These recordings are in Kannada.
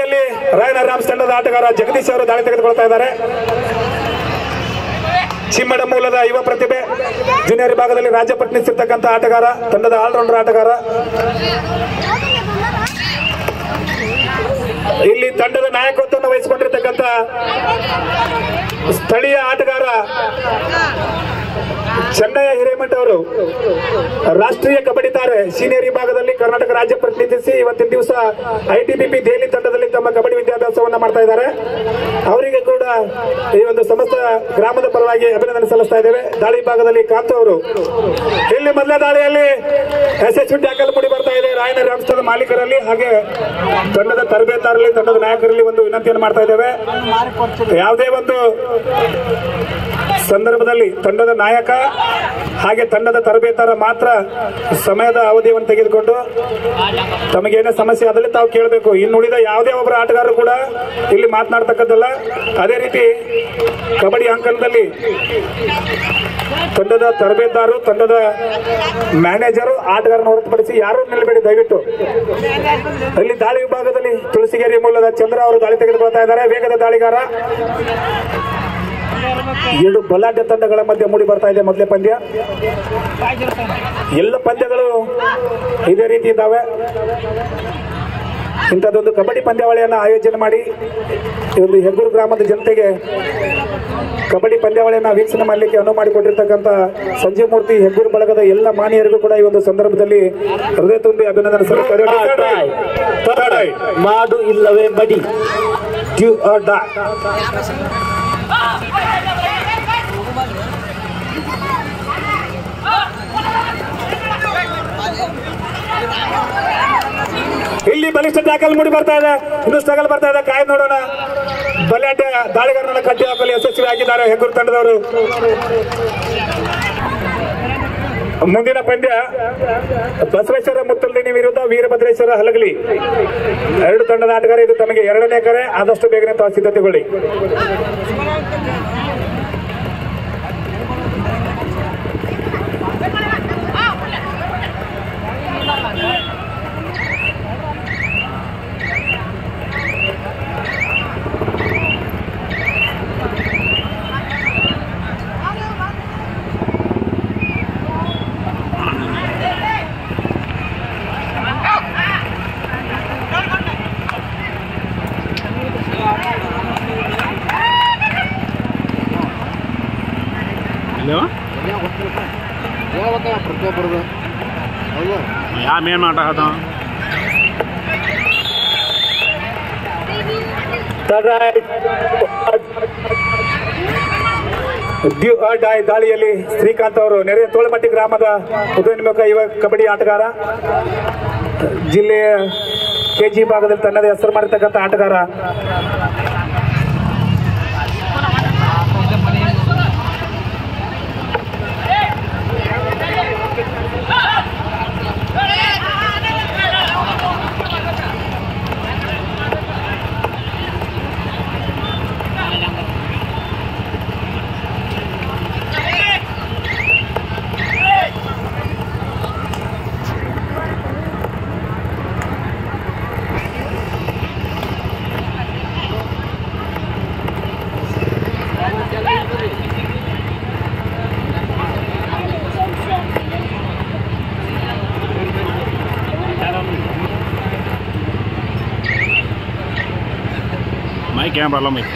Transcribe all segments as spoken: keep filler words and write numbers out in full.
ದಾಳಿಯಲ್ಲಿ ರಾಯನ ರಾಮ್ಸ್ ತಂಡದ ಆಟಗಾರ ಜಗದೀಶ್ ಅವರು ದಾಳಿ ತೆಗೆದುಕೊಳ್ತಾ ಇದ್ದಾರೆ. ಚಿಮ್ಮಡ ಮೂಲದ ಯುವ ಪ್ರತಿಭೆ, ಜೂನಿಯರ್ ವಿಭಾಗದಲ್ಲಿ ರಾಜ್ಯ ಪ್ರತಿನಿಧಿಸಿರ್ತಕ್ಕಂಥ ಆಟಗಾರ, ತಂಡದ ಆಲ್ರೌಂಡರ್ ಆಟಗಾರ. ಇಲ್ಲಿ ತಂಡದ ನಾಯಕತ್ವವನ್ನು ವಹಿಸಿಕೊಂಡಿರ್ತಕ್ಕಂಥ ಸ್ಥಳೀಯ ಆಟಗಾರ ಚೆನ್ನಯ್ಯ ಹಿರೇಮಠ ಅವರು ರಾಷ್ಟ್ರೀಯ ಕಬಡ್ಡಿ ತಾರೆ, ಸೀನಿಯರ್ ವಿಭಾಗದಲ್ಲಿ ಕರ್ನಾಟಕ ರಾಜ್ಯ ಪ್ರತಿನಿಧಿಸಿ ಇವತ್ತಿನ ದಿವಸ ಐಟಿಬಿಪಿ ದೆಹಲಿ ತಂಡದಲ್ಲಿ ತಮ್ಮ ಕಬಡ್ಡಿ ವಿದ್ಯಾಭ್ಯಾಸವನ್ನ ಮಾಡ್ತಾ ಇದ್ದಾರೆ. ಅವರಿಗೆ ಕೂಡ ಈ ಒಂದು ಸಮಸ್ತ ಗ್ರಾಮದ ಪರವಾಗಿ ಅಭಿನಂದನೆ ಸಲ್ಲಿಸ್ತಾ ಇದ್ದೇವೆ. ದಾಳಿ ವಿಭಾಗದಲ್ಲಿ ಕಾಂತು ಅವರು. ಇಲ್ಲಿ ಮೊದಲ ದಾಳಿಯಲ್ಲಿ ಯಶಸ್ವಿ ಟ್ಯಾಕಲ್ ಮೂಡಿ ಬರ್ತಾ ಇದೆ ರಾಯನ ರಾಮ್ಸ್ ಮಾಲೀಕರಲ್ಲಿ ಹಾಗೆ ತಂಡದ ತರಬೇತಾರಲ್ಲಿ, ತಂಡದ ನಾಯಕರಲ್ಲಿ ಒಂದು ವಿನಂತಿಯನ್ನು ಮಾಡ್ತಾ ಇದ್ದೇವೆ. ಯಾವುದೇ ಒಂದು ಸಂದರ್ಭದಲ್ಲಿ ತಂಡದ ನಾಯಕ ಹಾಗೆ ತಂಡದ ತರಬೇತಾರ ಮಾತ್ರ ಸಮಯದ ಅವಧಿಯನ್ನು ತೆಗೆದುಕೊಂಡು ತಮಗೇನೇ ಸಮಸ್ಯೆ ಆದಲ್ಲಿ ತಾವು ಕೇಳಬೇಕು. ಇನ್ನುಳಿದ ಯಾವುದೇ ಒಬ್ಬರ ಆಟಗಾರರು ಕೂಡ ಇಲ್ಲಿ ಮಾತನಾಡ್ತಕ್ಕದ್ದಲ್ಲ. ಅದೇ ರೀತಿ ಕಬಡ್ಡಿ ಅಂಕಣದಲ್ಲಿ ತಂಡದ ತರಬೇತಾರು, ತಂಡದ ಮ್ಯಾನೇಜರು, ಆಟಗಾರನ ಹೊರತುಪಡಿಸಿ ಯಾರೂ ನಿಲ್ಲಬೇಡಿ ದಯವಿಟ್ಟು. ಇಲ್ಲಿ ದಾಳಿ ವಿಭಾಗದಲ್ಲಿ ತುಳಸಿಗೇರಿ ಮೂಲದ ಚಂದ್ರ ಅವರು ದಾಳಿ ತೆಗೆದುಕೊಳ್ತಾ ಇದ್ದಾರೆ. ವೇಗದ ದಾಳಿಗಾರ. ಎರಡು ಬಲಾಢ್ಯ ತಂಡಗಳ ಮಧ್ಯೆ ಮೂಡಿ ಬರ್ತಾ ಇದೆ ಮೊದಲೇ ಪಂದ್ಯ. ಎಲ್ಲ ಪಂದ್ಯಗಳು ಇದೇ ರೀತಿ ಇದ್ದಾವೆ. ಇಂಥದ್ದೊಂದು ಕಬಡ್ಡಿ ಪಂದ್ಯಾವಳಿಯನ್ನು ಆಯೋಜನೆ ಮಾಡಿ ಈ ಒಂದು ಹೆಗ್ಗೂರು ಗ್ರಾಮದ ಜನತೆಗೆ ಕಬಡ್ಡಿ ಪಂದ್ಯಾವಳಿಯನ್ನು ವೀಕ್ಷಣೆ ಮಾಡಲಿಕ್ಕೆ ಅನುವು ಮಾಡಿಕೊಟ್ಟಿರ್ತಕ್ಕಂಥ ಸಂಜೀವ್ ಮೂರ್ತಿ ಹೆಗ್ಗೂರು ಬಳಗದ ಎಲ್ಲ ಮಾನ್ಯರಿಗೂ ಕೂಡ ಈ ಒಂದು ಸಂದರ್ಭದಲ್ಲಿ ಹೃದಯ ತುಂಬಿ ಅಭಿನಂದನೆ ಸಲ್ಲಿಸುತ್ತೇವೆ. ಮಾಡು ಇಲ್ಲವೇ ಬಡಿ, ಇಲ್ಲಿ ಬಲಿಷ್ಠ ಟ್ಯಾಕಲ್ ಮೂಡಿ ಬರ್ತಾ ಇದೆ. ಇನ್ನು ಸ್ಟ್ರಗಲ್ ಬರ್ತಾ ಇದೆ. ಕಾಯ್ದು ನೋಡೋಣ. ಬಲಾಢ್ಯ ದಾಳಿಗಾರರನ್ನ ಕಟ್ಟಿ ಹಾಕಲು ಯಶಸ್ವಿ ಆಗಿದ್ದಾರೆ ಹೆಗ್ಗೂರು ತಂಡದವರು. ಮುಂದಿನ ಪಂದ್ಯ ಬಸವೇಶ್ವರ ಮುತ್ತಲ್ದಿನಿ ವಿರುದ್ಧ ವೀರಭದ್ರೇಶ್ವರ ಹಲಗಲಿ. ಎರಡು ತಂಡದ ಆಟಗಾರ. ಇದು ತಮಗೆ ಎರಡನೇ ಕರೆ. ಆದಷ್ಟು ಬೇಗನೆ ತಾವು ಸಿದ್ಧತೆಗೊಳ್ಳಿ. ಪ್ರತಿಯೊಬ್ಬರದು ಯಾವ ಮೇನ್ ಮಾತಾಡ ದಾಳಿಯಲ್ಲಿ ಶ್ರೀಕಾಂತ್ ಅವರು ನೆರೆಯ ತೋಳಮಟ್ಟಿ ಗ್ರಾಮದ ಉದಯೋನ್ಮುಖ ಯುವ ಕಬಡ್ಡಿ ಆಟಗಾರ, ಜಿಲ್ಲೆಯ ಕೆಜಿ ಭಾಗದಲ್ಲಿ ತನ್ನದೇ ಹೆಸರು ಮಾಡಿರ್ತಕ್ಕಂಥ ಆಟಗಾರ. Mai kaya berapa mai?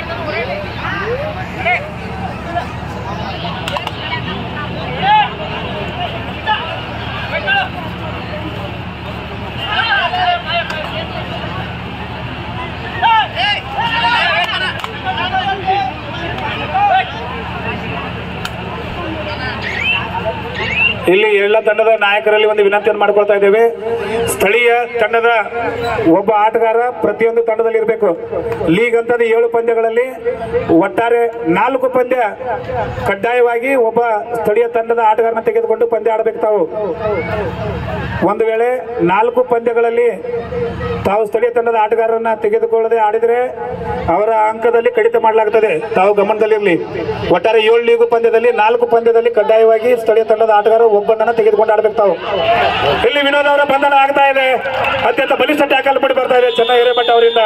ಇಲ್ಲಿ ಎಲ್ಲ ತಂಡದ ನಾಯಕರಲ್ಲಿ ಒಂದು ವಿನಂತಿಯನ್ನು ಮಾಡಿಕೊಳ್ತಾ ಇದ್ದೇವೆ. ಸ್ಥಳೀಯ ತಂಡದ ಒಬ್ಬ ಆಟಗಾರ ಪ್ರತಿಯೊಂದು ತಂಡದಲ್ಲಿ ಇರಬೇಕು. ಲೀಗ್ ಅಂತದ ಏಳು ಪಂದ್ಯಗಳಲ್ಲಿ ಒಟ್ಟಾರೆ ನಾಲ್ಕು ಪಂದ್ಯ ಕಡ್ಡಾಯವಾಗಿ ಒಬ್ಬ ಸ್ಥಳೀಯ ತಂಡದ ಆಟಗಾರನ ತೆಗೆದುಕೊಂಡು ಪಂದ್ಯ ಆಡಬೇಕು. ತಾವು ಒಂದು ವೇಳೆ ನಾಲ್ಕು ಪಂದ್ಯಗಳಲ್ಲಿ ತಾವು ಸ್ಥಳೀಯ ತಂಡದ ಆಟಗಾರರನ್ನ ತೆಗೆದುಕೊಳ್ಳದೆ ಆಡಿದರೆ ಅವರ ಅಂಕದಲ್ಲಿ ಕಡಿತ ಮಾಡಲಾಗುತ್ತದೆ. ತಾವು ಗಮನದಲ್ಲಿರಲಿ. ಒಟ್ಟಾರೆ ಏಳು ಲೀಗು ಪಂದ್ಯದಲ್ಲಿ ನಾಲ್ಕು ಪಂದ್ಯದಲ್ಲಿ ಕಡ್ಡಾಯವಾಗಿ ಸ್ಥಳೀಯ ತಂಡದ ಆಟಗಾರ ಒಬ್ಬನನ್ನ ತೆಗೆದುಕೊಂಡು ಆಡಬೇಕು. ತಾವು ಇಲ್ಲಿ ವಿನೋದ್ ಅವರ ಬಂಧನ ಆಗ್ತಾ ಇದೆ. ಅತ್ಯಂತ ಬಲಿಷ್ಠ ಟ್ಯಾಕಲ್ ಮೂಡಿ ಬರ್ತಾ ಇದೆ ಚೆನ್ನೈ ಹಿರೇಮಠ ಅವರಿಂದ.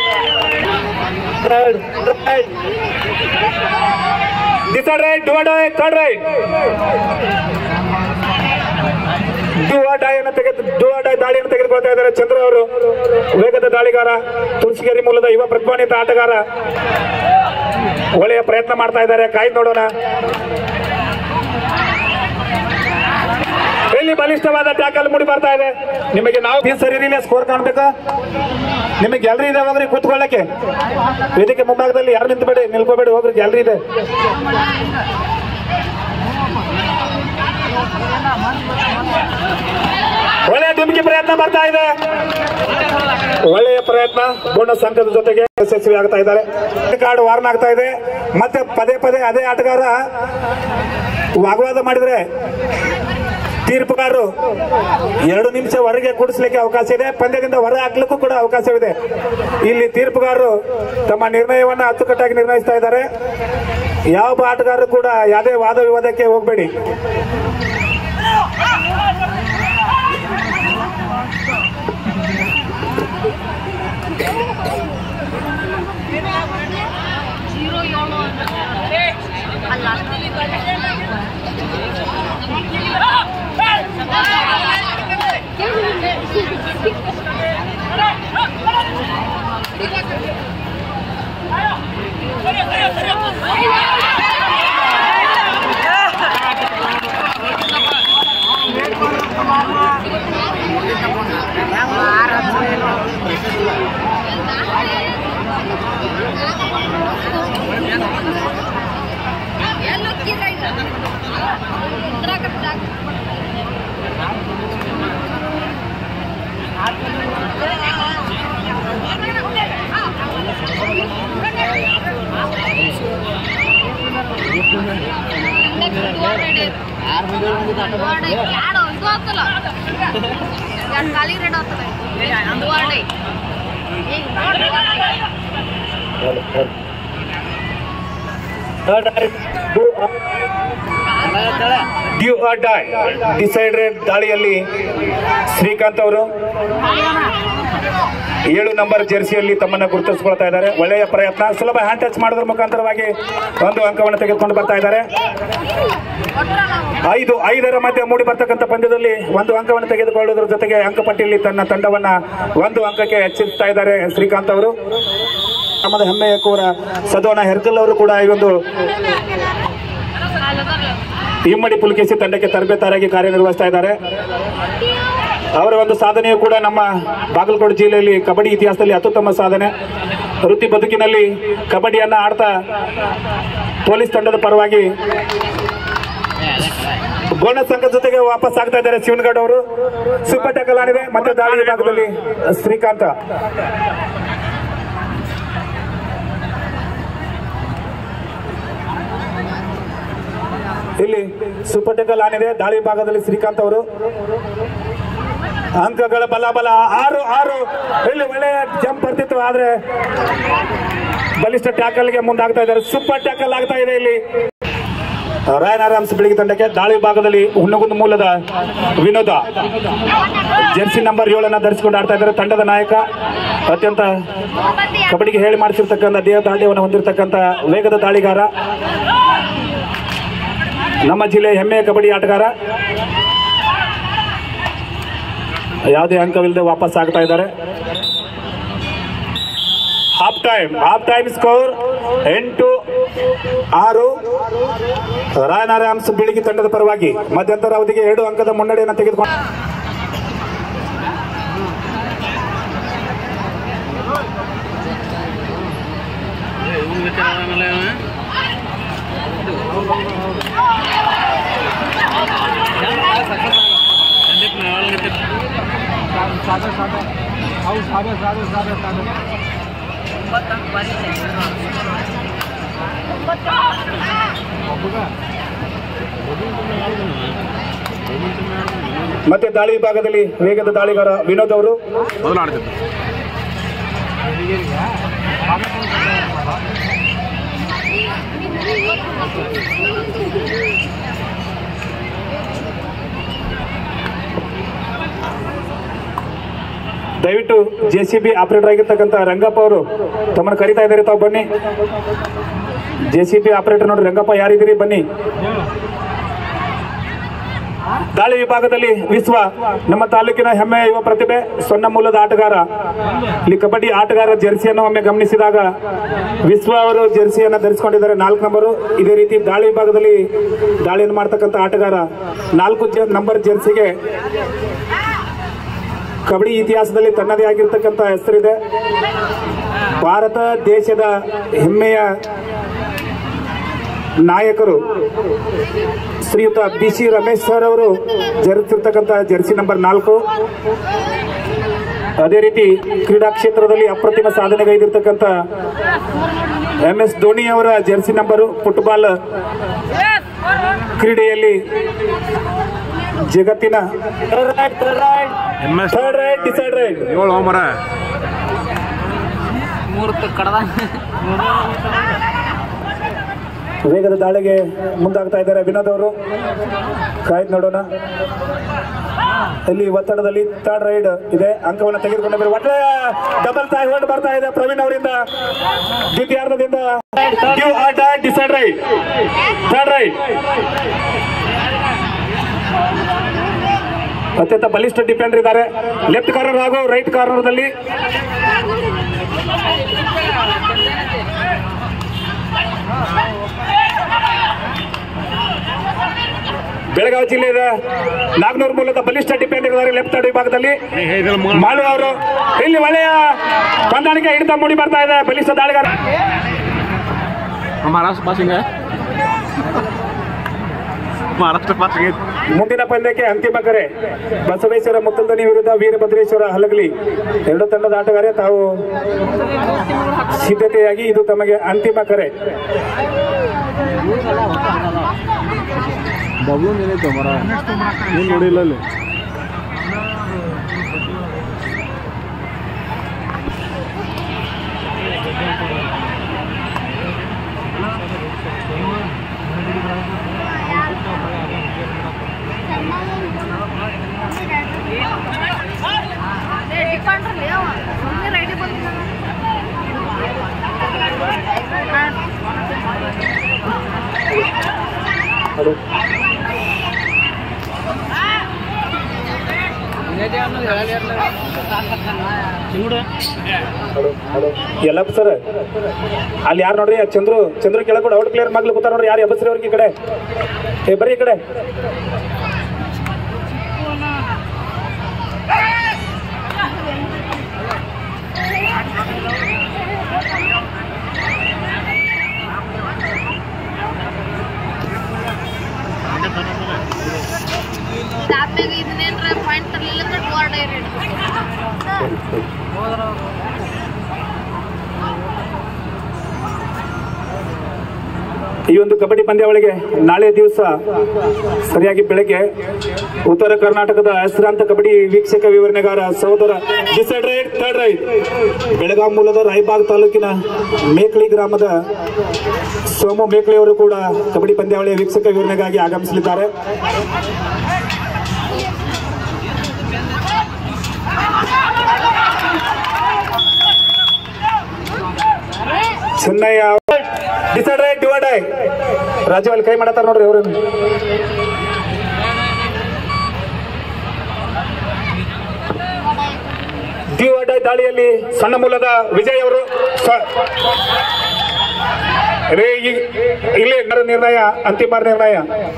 Decide raid, do or die, third raid. Do or die ಅನ್ನು ತೆಗೆದು ಡು ಆರ್ ಡೈ ದಾಳಿಯನ್ನು ತೆಗೆದುಕೊಳ್ತಾ ಇದ್ದಾರೆ ಚಂದ್ರ ಅವರು. ವೇಗದ ದಾಳಿಗಾರ, ತುಳಸಿಗೇರಿ ಮೂಲದ ಯುವ ಪ್ರತಿಭಾನ್ವಿತ ಆಟಗಾರ. ಒಳ್ಳೆಯ ಪ್ರಯತ್ನ ಮಾಡ್ತಾ ಇದ್ದಾರೆ, ಕಾಯ್ದು ನೋಡೋಣ. ಇಲ್ಲಿ ಬಲಿಷ್ಠವಾದ ಟ್ಯಾಕಲ್ ಮೂಡಿ ಬರ್ತಾ ಇದೆ. ನಿಮಗೆ ನಾವು ಸರಿ ಇರಲಿಲ್ಲ, ಸ್ಕೋರ್ ಕಾಣ್ಬೇಕಾ? ನಿಮಗೆ ಗ್ಯಾಲರಿ ಇದೆ, ಹೋಗ್ರಿ ಕೂತ್ಕೊಳ್ಳಕ್ಕೆ. ವೇದಿಕೆ ಮುಂಭಾಗದಲ್ಲಿ ಯಾರು ನಿಂತಬೇಡಿ, ನಿಲ್ಕೋಬೇಡಿ, ಹೋಗ್ರಿ, ಗ್ಯಾಲರಿ ಇದೆ. ಒಳ್ಳೆಯ ಧುಮುಕಿ ಪ್ರಯತ್ನ ಬರ್ತಾ ಇದೆ, ಒಳ್ಳೆಯ ಪ್ರಯತ್ನ. ಬೋನಸ್ ಅಂಕದ ಜೊತೆಗೆ ಯಶಸ್ವಿ ಆಗ್ತಾ ಇದ್ದಾರೆ. ಕಾರ್ಡ್ ವಾರ್ನ್ ಆಗ್ತಾ ಇದೆ. ಮತ್ತೆ ಪದೇ ಪದೇ ಅದೇ ಆಟಗಾರ ವಾಗ್ವಾದ ಮಾಡಿದ್ರೆ ತೀರ್ಪುಗಾರರು ಎರಡು ನಿಮಿಷ ಹೊರಗೆ ಕೂಡಿಸ್ಲಿಕ್ಕೆ ಅವಕಾಶ ಇದೆ, ಪಂದ್ಯದಿಂದ ಹೊರ ಹಾಕ್ಲಿಕ್ಕೂ ಕೂಡ ಅವಕಾಶವಿದೆ. ಇಲ್ಲಿ ತೀರ್ಪುಗಾರರು ತಮ್ಮ ನಿರ್ಣಯವನ್ನ ಅಚ್ಚುಕಟ್ಟಾಗಿ ನಿರ್ಣಯಿಸ್ತಾ ಇದ್ದಾರೆ. ಯಾವ ಆಟಗಾರರು ಕೂಡ ಯಾವುದೇ ವಾದ ವಿವಾದಕ್ಕೆ ಹೋಗಬೇಡಿ. Do or die decide raid ದಾಳಿಯಲ್ಲಿ ಶ್ರೀಕಾಂತ್ ಅವರು ಏಳು ನಂಬರ್ ಜೆರ್ಸಿಯಲ್ಲಿ ತಮ್ಮನ್ನು ಗುರುತಿಸಿಕೊಳ್ತಾ ಇದ್ದಾರೆ. ಒಳ್ಳೆಯ ಪ್ರಯತ್ನ, ಸುಲಭ ಹ್ಯಾಂಡ್ ಟಚ್ ಮಾಡೋದ್ರ ಮುಖಾಂತರವಾಗಿ ಒಂದು ಅಂಕವನ್ನು ತೆಗೆದುಕೊಂಡು ಬರ್ತಾ ಇದ್ದಾರೆ. ಐದು ಐದರ ಮಧ್ಯೆ ಮೂಡಿ ಬರ್ತಕ್ಕಂಥ ಪಂದ್ಯದಲ್ಲಿ ಒಂದು ಅಂಕವನ್ನು ತೆಗೆದುಕೊಳ್ಳುವುದರ ಜೊತೆಗೆ ಅಂಕಪಟ್ಟಿಯಲ್ಲಿ ತನ್ನ ತಂಡವನ್ನ ಒಂದು ಅಂಕಕ್ಕೆ ಹೆಚ್ಚಿಸ್ತಾ ಇದ್ದಾರೆ ಶ್ರೀಕಾಂತ್ ಅವರು. ನಮ್ಮದ ಹೆಮ್ಮೆಯ ಕೂರ ಸದೋಣ ಹೆರ್ಕಲ್ ಅವರು ಕೂಡ ಈ ಒಂದು ಇಮ್ಮಡಿ ಪುಲಕೇಶಿ ತಂಡಕ್ಕೆ ತರಬೇತಾರಾಗಿ ಕಾರ್ಯನಿರ್ವಹಿಸ್ತಾ ಇದ್ದಾರೆ. ಅವರ ಒಂದು ಸಾಧನೆಯು ಕೂಡ ನಮ್ಮ ಬಾಗಲಕೋಟೆ ಜಿಲ್ಲೆಯಲ್ಲಿ ಕಬಡ್ಡಿ ಇತಿಹಾಸದಲ್ಲಿ ಅತ್ಯುತ್ತಮ ಸಾಧನೆ. ವೃತ್ತಿ ಬದುಕಿನಲ್ಲಿ ಕಬಡ್ಡಿಯನ್ನ ಆಡ್ತಾ ಪೊಲೀಸ್ ತಂಡದ ಪರವಾಗಿ ಬೋನಸ್ ಅಂಕದ ಜೊತೆಗೆ ವಾಪಸ್ ಆಗ್ತಾ ಇದ್ದಾರೆ ಶಿವನಗೌಡ ಅವರು. ಸೂಪರ್ ಟ್ಯಾಕಲ್ ಆಡಿದೆ. ಮತ್ತೆ ದಾಳಿ ವಿಭಾಗದಲ್ಲಿ ಶ್ರೀಕಾಂತ. ಇಲ್ಲಿ ಸೂಪರ್ ಟ್ಯಾಕಲ್ ಆನಿದೆ. ದಾಳಿ ಭಾಗದಲ್ಲಿ ಶ್ರೀಕಾಂತ್ ಅವರು. ಅಂಕಗಳ ಬಲ ಬಲ ಆರು ಆರು. ಇಲ್ಲಿ ಒಳ್ಳೆಯ ಜಂಪ್ ಬರ್ತಿತ್ತು, ಆದ್ರೆ ಬಲಿಷ್ಠ ಟ್ಯಾಕಲ್ಗೆ ಮುಂದಾಗ್ತಾ ಇದ್ದಾರೆ. ಸೂಪರ್ ಟ್ಯಾಕಲ್ ಆಗ್ತಾ ಇದೆ ಇಲ್ಲಿ ರಾಯನ್ ಆರಾಮ್ಸ್ ಬೆಳಗ್ಗೆ ತಂಡಕ್ಕೆ. ದಾಳಿ ಭಾಗದಲ್ಲಿ ಹುಣ್ಣಗುಂದ ಮೂಲದ ವಿನೋದ ಜೆರ್ಸಿ ನಂಬರ್ ಏಳನ್ನ ಧರಿಸಿಕೊಂಡು ಆಡ್ತಾ ಇದ್ದಾರೆ. ತಂಡದ ನಾಯಕ, ಅತ್ಯಂತ ಕಬಡ್ಡಿಗೆ ಹೇಳಿ ಮಾಡಿಸಿರ್ತಕ್ಕಂಥ ದೇಹ ದಾಢ್ಯವನ್ನು ಹೊಂದಿರತಕ್ಕಂಥ ವೇಗದ ದಾಳಿಗಾರ, ನಮ್ಮ ಜಿಲ್ಲೆಯ ಹೆಮ್ಮೆಯ ಕಬಡ್ಡಿ ಆಟಗಾರ. ಯಾವುದೇ ಅಂಕವಿಲ್ಲದೆ ವಾಪಸ್ ಆಗ್ತಾ ಇದ್ದಾರೆ. Half time half time score ಎಂಟು ಆರು. ರಾಯನ್ ಆರಾಮ್ಸ್ ಬೆಳಗ್ಗೆ ತಂಡದ ಪರವಾಗಿ ಮಧ್ಯಂತರ ಅವಧಿಗೆ ಎರಡು ಅಂಕದ ಮುನ್ನಡೆಯನ್ನು ತೆಗೆದುಕೊಂಡು सादा सादा आओ सादा सादा सादा सादा ಮತ್ತೆ ದಾಳಿ ಭಾಗದಲ್ಲಿ ವೇಗದ ದಾಳಿಗಾರ ವಿನೋದ್ ಅವರು. ದಯವಿಟ್ಟು ಜೆ ಸಿ ಬಿ ಆಪರೇಟರ್ ಆಗಿರ್ತಕ್ಕಂಥ ರಂಗಪ್ಪ ಅವರು ತಮ್ಮನ್ನು ಕರಿತಾ ಇದ್ದಾರೆ, ತಾವು ಬನ್ನಿ. ಜೆ ಸಿ ಬಿ ಆಪರೇಟರ್ ನೋಡಿ, ರಂಗಪ್ಪ ಯಾರಿದ್ದೀರಿ ಬನ್ನಿ. ದಾಳಿ ವಿಭಾಗದಲ್ಲಿ ವಿಶ್ವ ನಮ್ಮ ತಾಲೂಕಿನ ಹೆಮ್ಮೆಯ ಯುವ ಪ್ರತಿಭೆ, ಸೊನ್ನ ಮೂಲದ ಆಟಗಾರ. ಇಲ್ಲಿ ಕಬಡ್ಡಿ ಆಟಗಾರ ಜೆರ್ಸಿಯನ್ನು ಒಮ್ಮೆ ಗಮನಿಸಿದಾಗ ವಿಶ್ವ ಅವರು ಜೆರ್ಸಿಯನ್ನು ಧರಿಸಿಕೊಂಡಿದ್ದಾರೆ, ನಾಲ್ಕು ನಂಬರು. ಇದೇ ರೀತಿ ದಾಳಿ ವಿಭಾಗದಲ್ಲಿ ದಾಳಿಯನ್ನು ಮಾಡ್ತಕ್ಕಂಥ ಆಟಗಾರ ನಾಲ್ಕು ನಂಬರ್ ಜೆರ್ಸಿಗೆ ಕಬಡ್ಡಿ ಇತಿಹಾಸದಲ್ಲಿ ತನ್ನದೇ ಆಗಿರ್ತಕ್ಕಂಥ ಹೆಸರಿದೆ. ಭಾರತ ದೇಶದ ಹೆಮ್ಮೆಯ ನಾಯಕರು ಶ್ರೀಯುತ ಬಿ ಸಿ ರಮೇಶ್ ಸರ್ ಅವರು ಧರಿಸಿರ್ತಕ್ಕಂಥ ಜೆರ್ಸಿ ನಂಬರ್ ನಾಲ್ಕು. ಅದೇ ರೀತಿ ಕ್ರೀಡಾ ಕ್ಷೇತ್ರದಲ್ಲಿ ಅಪ್ರತಿಮ ಸಾಧನೆಗೈದಿರ್ತಕ್ಕಂಥ ಎಂ ಎಸ್ ಧೋನಿ ಅವರ ಜೆರ್ಸಿ ನಂಬರು. ಫುಟ್ಬಾಲ್ ಕ್ರೀಡೆಯಲ್ಲಿ ಜಗತ್ತಿನ ಥರ್ಡ್ ರೈಟ್ ಡಿಸೈಡ್ ರೈಟ್ ವೇಗದ ದಾಳಿಗೆ ಮುಂದಾಗ್ತಾ ಇದ್ದಾರೆ ವಿನೋದ್ ಅವರು. ಕಾಯ್ದು ನೋಡೋಣ. ಇಲ್ಲಿ ಒತ್ತಡದಲ್ಲಿ ಥರ್ಡ್ ರೈಡ್ ಇದೆ, ಅಂಕವನ್ನು ತೆಗೆದುಕೊಂಡು ಒಳ್ಳೆಯ ಡಬಲ್ ತಾಯಿ ಹೊರಟು ಬರ್ತಾ ಇದೆ ಪ್ರವೀಣ್ ಅವರಿಂದ. ದ್ವಿತೀಯಾರ್ಧದಿಂದ ಡಿಸೈಡ್ ರೈಟ್ ಥರ್ಡ್ ರೈಟ್. ಅತ್ಯಂತ ಬಲಿಷ್ಠ ಡಿಫೆಂಡರ್ ಇದ್ದಾರೆ ಲೆಫ್ಟ್ ಕಾರ್ನರ್ ಹಾಗೂ ರೈಟ್ ಕಾರ್ನರ್ದಲ್ಲಿ. ಬೆಳಗಾವಿ ಜಿಲ್ಲೆಯ ನಾಗನೂರು ಮೂಲದ ಬಲಿಷ್ಠ ಡಿಫೆಂಡರ್ ಇದ್ದಾರೆ ಲೆಫ್ಟ್ ಸೈಡ್ ವಿಭಾಗದಲ್ಲಿ. ಮಾಳು ಅವರು ಇಲ್ಲಿ ಒಳ್ಳೆಯ ಹೊಂದಾಣಿಕೆ ಹಿಡಿತ ಮೂಡಿ ಬರ್ತಾ ಇದೆ ಬಲಿಷ್ಠ ದಾಳಿಗಾರ. ಮುಂದಿನ ಪಂದ್ಯಕ್ಕೆ ಅಂತಿಮ ಕರೆ ಬಸವೇಶ್ವರ ಮುತ್ತಲ್ದನಿ ವಿರುದ್ಧ ವೀರಭದ್ರೇಶ್ವರ ಹಲಗಲಿ. ಎರಡು ತಂಡದ ಆಟಗಾರ ತಾವು ಸಿದ್ಧತೆಯಾಗಿ, ಇದು ತಮಗೆ ಅಂತಿಮ ಕರೆ. ನೋಡಿಲ್ಲ ಎಲ್ಲಪ್ಪ ಸರ್, ಅಲ್ಲಿ ಯಾರು ನೋಡ್ರಿ ಚಂದ್ರು ಚಂದ್ರು ಕೆಳಗೆ ಕೂಡ ಔಟ್ ಪ್ಲೇಯರ್ ಮಗ್ಲು ಕೂತಾರ ನೋಡ್ರಿ. ಯಾರು ಎಬ್ಬಸ್ರಿ ಅವ್ರಿಗೆ ಈ ಕಡೆ, ಏ ಬರ್ರಿ ಈ ಕಡೆ. ಈ ಒಂದು ಕಬಡ್ಡಿ ಪಂದ್ಯಾವಳಿಗೆ ನಾಳೆ ದಿವಸ ಸರಿಯಾಗಿ ಬೆಳಗ್ಗೆ ಉತ್ತರ ಕರ್ನಾಟಕದ ಹೆಸರಾಂತ ಕಬಡ್ಡಿ ವೀಕ್ಷಕ ವಿವರಣೆಗಾರ ಸಹೋದರ decide raid third raid Belagavi ಮೂಲದ ರಾಯಬಾಗ್ ತಾಲೂಕಿನ ಮೇಕ್ಳಿ ಗ್ರಾಮದ ಸೋಮು ಮೇಕ್ಳಿ ಅವರು ಕೂಡ ಕಬಡ್ಡಿ ಪಂದ್ಯಾವಳಿಯ ವೀಕ್ಷಕ ವಿವರಣೆಗಾಗಿ ಆಗಮಿಸಲಿದ್ದಾರೆ. ಚೆನ್ನಯ್ಯ ಡಿಸೈಡ್ ರೈಟ್ ಡಿವೈಡ್ ಐ ರಾಜು ಅಲ್ಲಿ ಕೈ ಮಾಡತ್ತಾರ ನೋಡ್ರಿ ಅವ್ರ. ಡಿವೈಡ್ ಐ ದಾಳಿಯಲ್ಲಿ ಸಣ್ಣ ಮೂಲದ ವಿಜಯ್ ಅವರು ಇಲ್ಲಿ ನಿರ್ಣಯ, ಅಂತಿಮ ನಿರ್ಣಯ.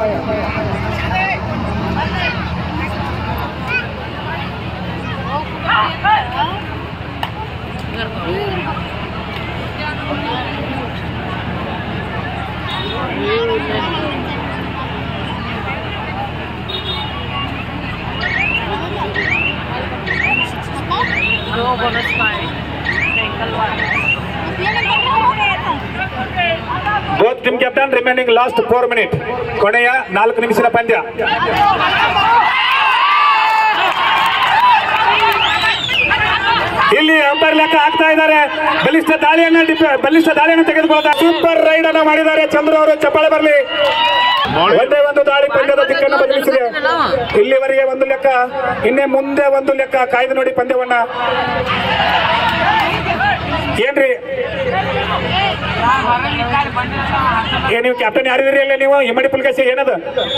Both team captain remaining last four minutes. ಕೊನೆಯ ನಾಲ್ಕು ನಿಮಿಷದ ಪಂದ್ಯ. ಇಲ್ಲಿ ಅಂಪೈರ್ ಲೆಕ್ಕ ಹಾಕ್ತಾ ಇದ್ದಾರೆ. ಬಲಿಷ್ಠ ದಾಳಿಯನ್ನ ಬಲಿಷ್ಠ ದಾಳಿಯನ್ನು ತೆಗೆದುಕೊಳ್ಳುತ್ತಾರೆ. ಸೂಪರ್ ರೈಡ್ ಅನ್ನು ಮಾಡಿದ್ದಾರೆ ಚಂದ್ರ ಅವರು. ಚಪ್ಪಾಳೆ ಬರಲಿ. ಒಂದೇ ಒಂದು ದಾಳಿ ಪಂದ್ಯದ ದಿಕ್ಕನ್ನು ಬದಲಿಸಿದೆ. ಇಲ್ಲಿವರೆಗೆ ಒಂದು ಲೆಕ್ಕ, ಇನ್ನೇ ಮುಂದೆ ಒಂದು ಲೆಕ್ಕ. ಕಾಯ್ದು ನೋಡಿ ಪಂದ್ಯವನ್ನ. ಏನ್ರಿ ಏ ನೀವು ಕ್ಯಾಪ್ಟನ್ ಯಾರಿದ್ದೀರಿ ಅಲ್ಲೇ ನೀವು? ಇಮ್ಮಡಿ ಪುಲ್ಕೇಶಿ ಏನದ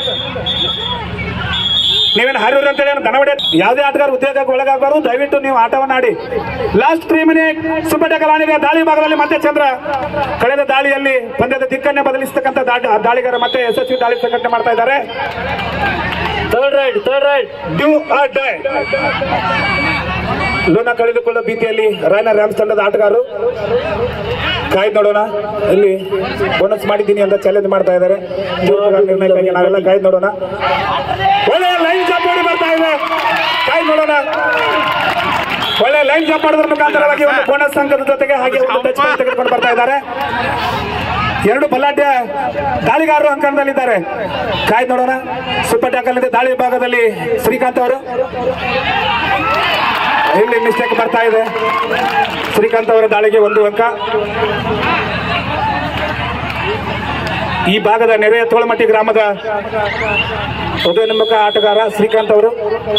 ನೀವೇನು ಹಾರಿವ್ರಿ ಅಂತೇಳಿ ದನ ಹೊಡೆ. ಯಾವುದೇ ಆಟಗಾರ ಉದ್ಯೋಗಕ್ಕೆ ಒಳಗಾಗಬಾರ್ದು. ದಯವಿಟ್ಟು ನೀವು ಆಟವನ್ನು ಆಡಿ. Last three minute super tackle ಆಡಿದೆ. ದಾಳಿ ಭಾಗದಲ್ಲಿ ಮತ್ತೆ ಚಂದ್ರ ಕಳೆದ ದಾಳಿಯಲ್ಲಿ ಪಂದ್ಯದ ದಿಕ್ಕನ್ನೇ ಬದಲಿಸತಕ್ಕಂಥ ದಾಳಿಗಾರ ಮತ್ತೆ ಯಶಸ್ವಿ ದಾಳಿ ಸಂಘಟನೆ ಮಾಡ್ತಾ ಇದ್ದಾರೆ. Third raid third raid do or die. ಲೋನ ಕಳೆದುಕೊಳ್ಳೋ ಭೀತಿಯಲ್ಲಿ ರಾಯನ ರ್ಯಾಮ್ಸ್ ತಂಡದ ಆಟಗಾರರು. ಕಾಯ್ದು ನೋಡೋಣ. ಇಲ್ಲಿ ಬೋನಸ್ ಮಾಡಿದ್ದೀನಿ ಅಂತ ಚಾಲೆಂಜ್ ಮಾಡ್ತಾ ಇದ್ದಾರೆ. ನಿರ್ಣಯಕ್ಕಾಗಿ ನಾವೆಲ್ಲ ಕಾಯ್ದು ನೋಡೋಣ. ಒಳ್ಳೆಯ ಲೈನ್ ಜಾಂಪ್ ಮಾಡಿ ಬರ್ತಾ ಇದೆ. ಕಾಯ್ದು ನೋಡೋಣ. ಒಳ್ಳೆ ಲೈನ್ ಜಾಂಪ್ ಮಾಡೋದ್ರ ಮುಖಾಂತರವಾಗಿ ಒಂದು ಬೋನಸ್ ಅಂಕದ ಜೊತೆಗೆ ಹಾಗೆ ಒಂದು ಟಚ್ ಪಾಯಿಂಟ್ ತೆಗೆದುಕೊಂಡು ಬರ್ತಾ ಇದ್ದಾರೆ. ಎರಡು ಬಲಾಢ್ಯ ದಾಳಿಗಾರರು ಅಂಕಣದಲ್ಲಿದ್ದಾರೆ. ಕಾಯ್ದು ನೋಡೋಣ. ಸೂಪರ್ ಟ್ಯಾಕಲ್ ಇದೆ ದಾಳಿ ಭಾಗದಲ್ಲಿ ಶ್ರೀಕಾಂತ್ ಅವರು. ಇಲ್ಲಿ ಮಿಸ್ಟೇಕ್ ಬರ್ತಾ ಇದೆ. ಶ್ರೀಕಾಂತ್ ಅವರ ದಾಳಿಗೆ ಒಂದು ಅಂಕ. ಈ ಭಾಗದ ನೆರೆಯ ತೋಳಮಟ್ಟಿ ಗ್ರಾಮದ ಉದಯೋನ್ಮುಖ ಆಟಗಾರ ಶ್ರೀಕಾಂತ್ ಅವರು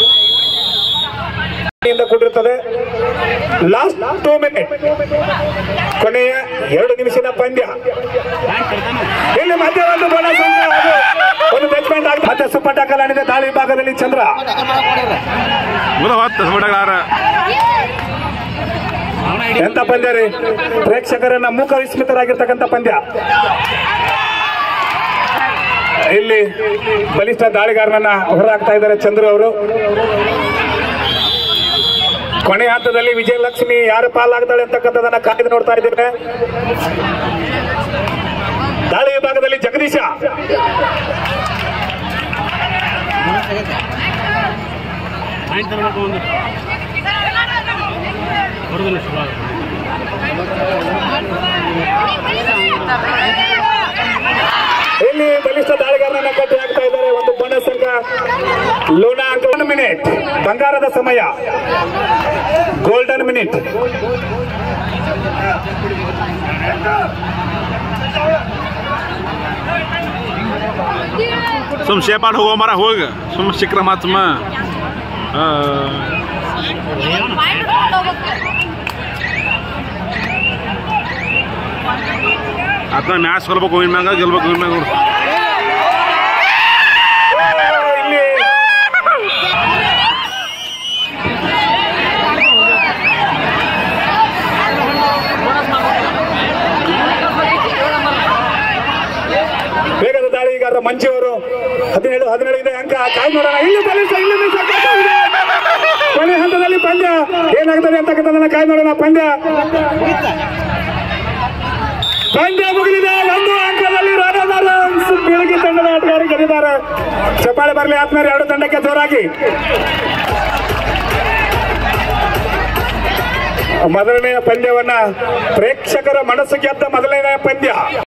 ಕೂಡಿರುತ್ತದೆ. ಲಾಸ್ಟ್ ಟೂ ಮಿನಿಟ್, ಕೊನೆಯ ಎರಡು ನಿಮಿಷದ ಪಂದ್ಯ. ಇಲ್ಲಿ ಮಧ್ಯ ಒಂದು ಬೋನಸ್ ಅಂಕ, ಒಂದು ಟಚ್ಮೆಂಟ್ ಆಗಿದೆ. ಮತ್ತೆ ಸೂಪರ್ ಟ್ಯಾಕಲ್ ಆಡಿದೆ ದಾಳಿ ಭಾಗದಲ್ಲಿ ಚಂದ್ರ. ಎಂತ ಪಂದ್ಯ ರೀ! ಪ್ರೇಕ್ಷಕರನ್ನ ಮೂಕ ವಿಸ್ಮಿತರಾಗಿರ್ತಕ್ಕಂಥ ಪಂದ್ಯ. ಇಲ್ಲಿ ಬಲಿಷ್ಠ ದಾಳಿಗಾರನನ್ನ ಹೊರಹಾಕ್ತಾ ಇದ್ದಾರೆ ಚಂದ್ರು ಅವರು. ಕೊನೆ ಹಂತದಲ್ಲಿ ವಿಜಯಲಕ್ಷ್ಮಿ ಯಾರು ಪಾಲಾಗ್ತಾಳೆ ಅಂತಕ್ಕಂಥದನ್ನ ಕಾಯ್ದು ನೋಡ್ತಾ ಇದ್ದೇವೆ. ದಾಳಿ ವಿಭಾಗದಲ್ಲಿ ಜಗದೀಶ. ಇಲ್ಲಿ ಬಲಿಷ್ಠ ದಾಳಿಗಾರನನ್ನ ಕಟ್ಟಿ ಹಾಕ್ತಾ ಇದ್ದಾರೆ. ಒಂದು ಬೋನಸ್ ಅಂಕ. ಲೋನಾ ಅಂಕ. ಒಂದು ಮಿನಿಟ್ ಬಂಗಾರದ ಸಮಯ, golden minute. Som siapa ho mara hoga som sikra matma atna match ಗೆಲ್ಲಬೇಕು ವಿನ್ ಮ್ಯಾಗ ಗೆಲ್ಲಬೇಕು ವಿನ್ ಮ್ಯಾಗ ವೇಗದ ದಾಳಿಗಾರ ಮಂಜು ಅವರು ಹದಿನೇಳು ಹದಿನೇಳು ಇದೆ ಅಂಕ. ಕಾಯ್ದು ನೋಡೋಣ. ಇಲ್ಲಿ ಬಲಿಷ್ಠ, ಇಲ್ಲಿ ಕೊನೆ ಹಂತದಲ್ಲಿ ಪಂದ್ಯ ಏನಾಗ್ತದೆ ಅಂತಕ್ಕಂಥದ್ದನ್ನ ಕಾಯ್ದು ನೋಡೋಣ. ಪಂದ್ಯ ಪಂದ್ಯ ಮುಗಿದಿದೆ. ಒಂದು ಅಂಕದಲ್ಲಿ ಬೆಳಗ್ಗೆ ತಂಡದ ಆಟಗಾರರು ಗೆದ್ದಿದ್ದಾರೆ. ಚಪ್ಪಾಳೆ ಬರಲಿ ಆದ್ಮೇಲೆ ಎರಡು ತಂಡಕ್ಕೆ ಜೋರಾಗಿ. ಮೊದಲನೆಯ ಪಂದ್ಯವನ್ನ ಪ್ರೇಕ್ಷಕರ ಮನಸ್ಸು ಗೆದ್ದ ಮೊದಲನೆಯ ಪಂದ್ಯ.